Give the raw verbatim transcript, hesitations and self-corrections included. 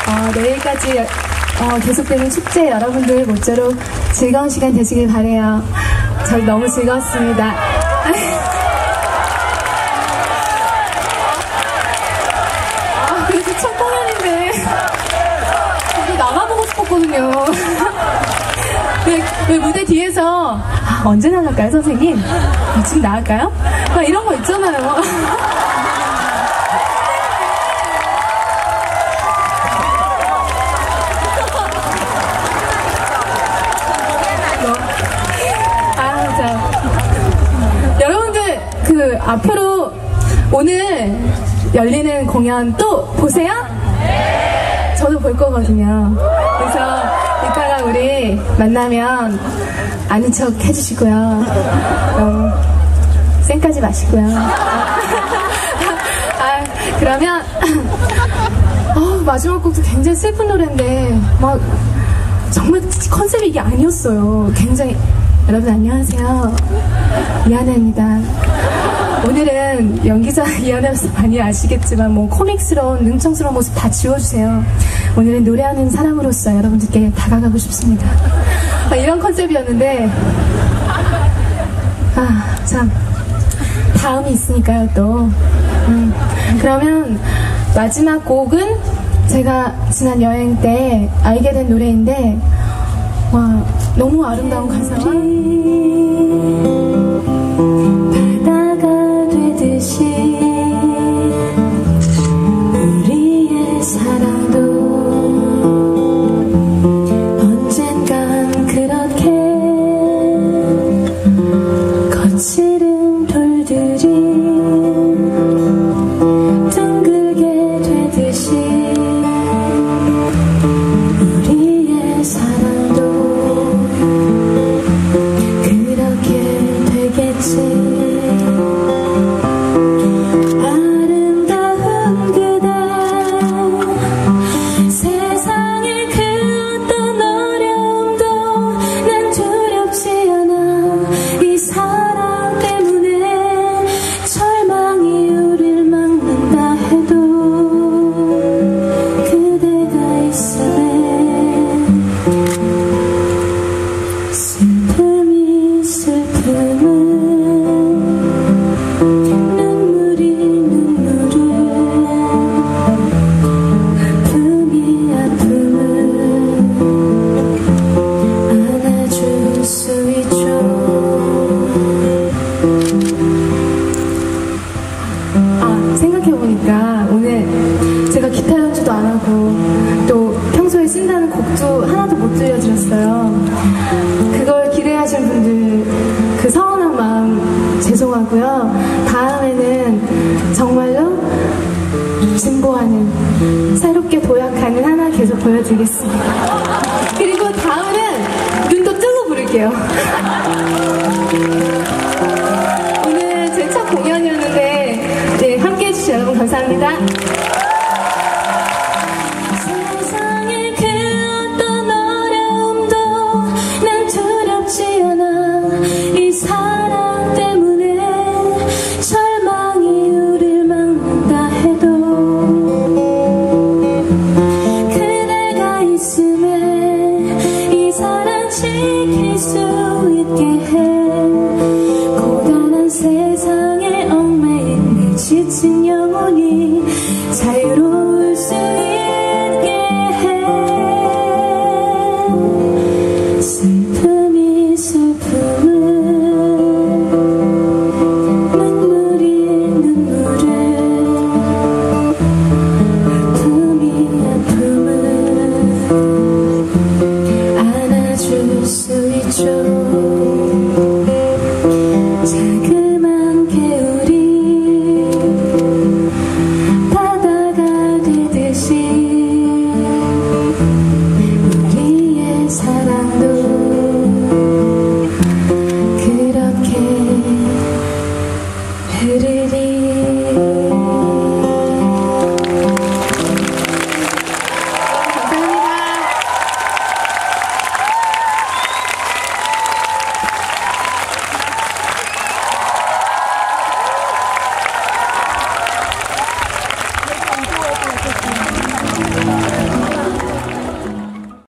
어, 내일까지 어, 계속되는 축제 여러분들 모쪼록 즐거운 시간 되시길 바래요. 저 너무 즐거웠습니다. 아, 그래도 첫 공연인데 이거 나가보고 싶었거든요. 왜, 왜 무대 뒤에서 아, 언제 나갈까요 선생님? 아, 지금 나갈까요? 막 이런 거 있잖아요. 여러분들 그 앞으로 오늘 열리는 공연 또 보세요? 네. 저도 볼 거거든요. 그래서 이따가 우리 만나면 아는 척 해주시고요. 어, 쌩까지 마시고요. 아, 그러면 어, 마지막 곡도 굉장히 슬픈 노래인데 막 정말 컨셉이 이게 아니었어요. 굉장히 여러분 안녕하세요. 미안합니다. 오늘은 연기자 이현아서 많이 아시겠지만 뭐 코믹스러운 능청스러운 모습 다 지워주세요. 오늘은 노래하는 사람으로서 여러분들께 다가가고 싶습니다. 아, 이런 컨셉이었는데 아 참 다음이 있으니까요 또. 음, 그러면 마지막 곡은 제가 지난 여행 때 알게 된 노래인데 와 너무 아름다운 가사가 바다가 되듯이 우리의 사랑도 언젠간 그렇게 거칠은 돌들이 둥글게 되듯이 우리의 사랑도 아름다운 그대 세상의 그 어떤 어려움도 난 두렵지 않아. 이 사랑 때문에 절망이 우릴 막는다 해도 그대가 있으네. 슬픔이 슬픔은 생각해보니까 오늘 제가 기타 연주도 안 하고 또 평소에 쓴다는 곡도 하나도 못 들려드렸어요. 그걸 기대하신 분들 그 서운한 마음 죄송하고요. 다음에는 정말로 진보하는 새롭게 도약하는 하나 계속 보여드리겠습니다. 그리고 다음은 눈 또 뜨고 부를게요.